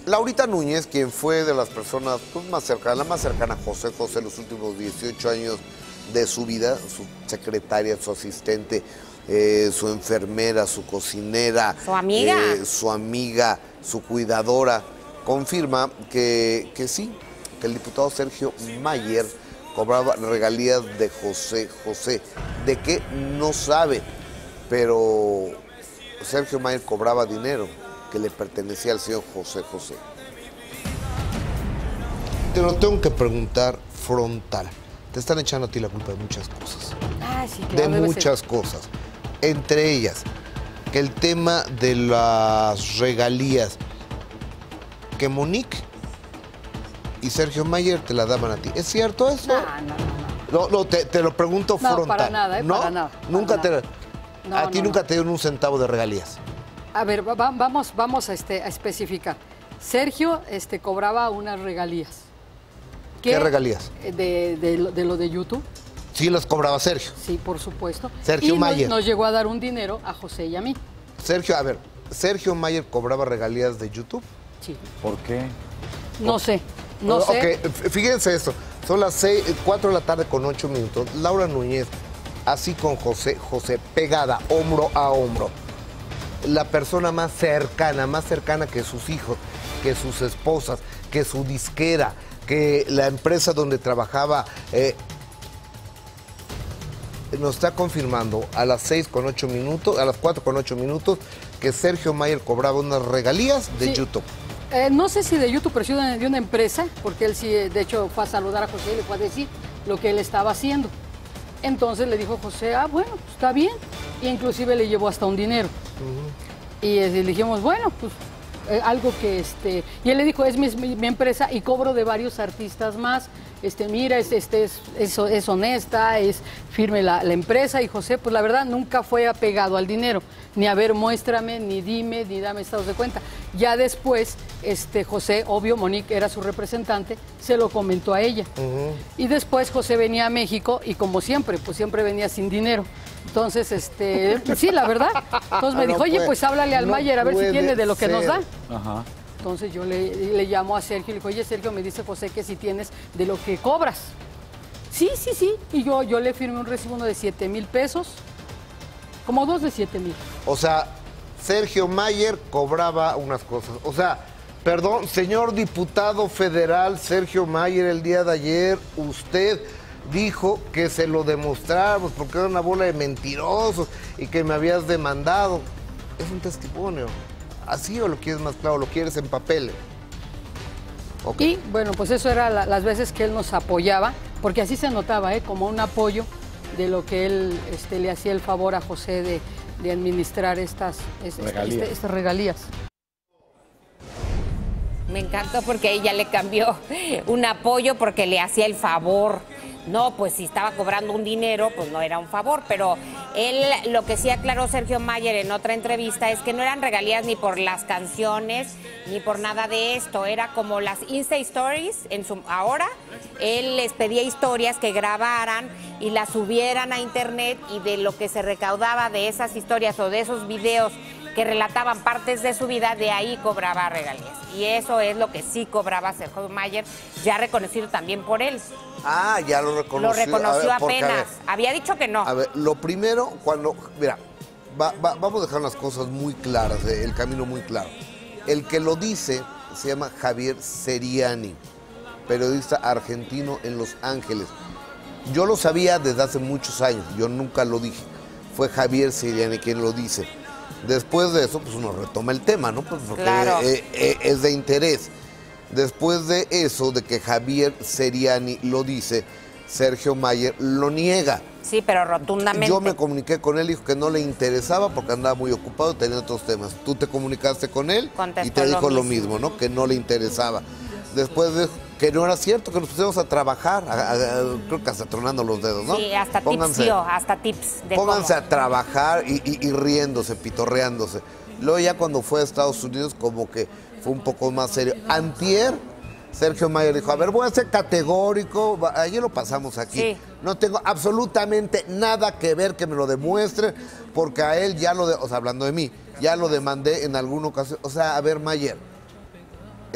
Laurita Núñez, quien fue de las personas pues, más cercanas, la más cercana a José José los últimos 18 años de su vida, su secretaria, su asistente, su enfermera, su cocinera, su amiga, su cuidadora, confirma que sí, que el diputado Sergio Mayer cobraba regalías de José José. ¿De qué? No sabe, pero Sergio Mayer cobraba dinero que le pertenecía al señor José José. Te lo tengo que preguntar frontal. Te están echando a ti la culpa de muchas cosas. Ah, sí, claro, de muchas cosas. Entre ellas, que el tema de las regalías, que Monique y Sergio Mayer te la daban a ti. ¿Es cierto eso? No, te lo pregunto frontal. No, para nada, ¿No? para nada. Nunca para te... nada. a ti nunca te dieron un centavo de regalías. A ver, vamos a especificar. Sergio cobraba unas regalías. ¿Qué regalías? De lo de YouTube. Sí las cobraba Sergio. Sí, por supuesto. Sergio Mayer. Nos llegó a dar un dinero a José y a mí. Sergio Mayer cobraba regalías de YouTube. Sí. ¿Por qué? No sé. Ok, fíjense esto. Son las 4 de la tarde con 8 minutos. Laura Núñez, así con José José, pegada hombro a hombro. La persona más cercana que sus hijos, que sus esposas, que su disquera, que la empresa donde trabajaba, nos está confirmando a las 6 con 8 minutos, a las 4 con 8 minutos, que Sergio Mayer cobraba unas regalías de YouTube. No sé si de YouTube, pero sí de una empresa, porque él sí, de hecho, fue a saludar a José y le fue a decir lo que él estaba haciendo. Entonces le dijo José, bueno, pues, está bien. E inclusive le llevó hasta un dinero. Y le dijimos, bueno, pues algo que y él le dijo, es mi empresa y cobro de varios artistas más. Mira, es honesta, es firme la empresa. Y José, pues la verdad, nunca fue apegado al dinero. Ni a ver, muéstrame, ni dime, ni dame estados de cuenta. Ya después, José, obvio, Monique era su representante, se lo comentó a ella. Y después José venía a México y como siempre, pues siempre venía sin dinero. Entonces, sí, la verdad. Entonces me dijo, oye, pues háblale al Mayer a ver si tiene de lo que nos da. Ajá. Entonces yo le llamo a Sergio y le digo, oye, Sergio, me dice José que si tienes de lo que cobras. Sí. Y yo le firmé un recibo de 7,000 pesos, como 2 de 7,000. O sea, Sergio Mayer cobraba unas cosas. O sea, perdón, señor diputado federal Sergio Mayer, el día de ayer usted dijo que se lo demostráramos porque era una bola de mentirosos y que me habías demandado. Es un testimonio. ¿Así o lo quieres más claro? ¿Lo quieres en papel? Okay. Y bueno, pues eso era las veces que él nos apoyaba, porque así se notaba, como un apoyo de lo que él le hacía el favor a José de administrar estas regalías. Me encantó porque ella le cambió un apoyo porque le hacía el favor. No, pues si estaba cobrando un dinero, pues no era un favor, pero él, lo que sí aclaró Sergio Mayer en otra entrevista es que no eran regalías ni por las canciones, ni por nada de esto, era como las Insta Stories, ahora él les pedía historias que grabaran y las subieran a internet y de lo que se recaudaba de esas historias o de esos videos que relataban partes de su vida, de ahí cobraba regalías. Y eso es lo que sí cobraba Sergio Mayer, ya reconocido también por él. Ah, ya lo reconoció. Lo reconoció apenas. Ver, había dicho que no. A ver, lo primero, mira, vamos a dejar las cosas muy claras, el camino muy claro. El que lo dice se llama Javier Seriani, periodista argentino en Los Ángeles. Yo lo sabía desde hace muchos años, yo nunca lo dije. Fue Javier Seriani quien lo dice. Después de eso, pues uno retoma el tema, ¿no? Pues porque claro. Es de interés. Después de eso, de que Javier Seriani lo dice, Sergio Mayer lo niega. Sí, pero rotundamente. Yo me comuniqué con él, dijo que no le interesaba porque andaba muy ocupado, tenía otros temas. Tú te comunicaste con él y te dijo lo mismo, ¿no? Que no le interesaba. Después de que no era cierto, que nos pusiéramos a trabajar, creo que hasta tronando los dedos, ¿no? Sí, hasta tips. Pónganse a trabajar y riéndose, pitorreándose. Luego ya cuando fue a Estados Unidos como que fue un poco más serio. Antier, Sergio Mayer dijo, a ver, voy a ser categórico, ayer lo pasamos aquí. Sí. No tengo absolutamente nada que ver, que me lo demuestre, porque a él ya hablando de mí, ya lo demandé en alguna ocasión. O sea, a ver, Mayer,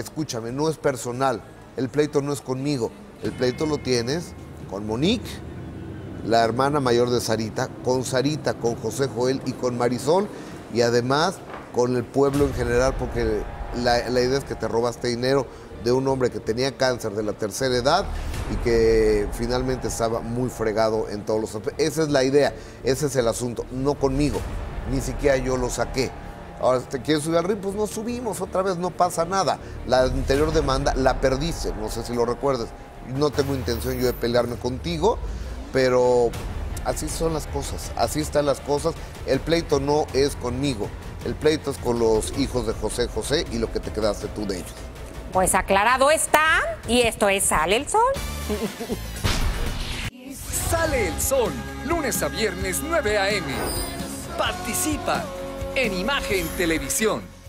escúchame, no es personal. El pleito no es conmigo. El pleito lo tienes con Monique, la hermana mayor de Sarita, con José Joel y con Marisol, y además con el pueblo en general, porque la idea es que te robaste dinero de un hombre que tenía cáncer de la tercera edad y que finalmente estaba muy fregado en todos los aspectos. Esa es la idea, ese es el asunto, no conmigo, ni siquiera yo lo saqué. Ahora, ¿te quieres subir al ring? Pues nos subimos otra vez, no pasa nada. La anterior demanda la perdiste, no sé si lo recuerdas. No tengo intención yo de pelearme contigo, pero así son las cosas, así están las cosas. El pleito no es conmigo, el pleito es con los hijos de José José y lo que te quedaste tú de ellos. Pues aclarado está, y esto es Sale el Sol. Sale el Sol, lunes a viernes 9 a.m. Participa en Imagen Televisión.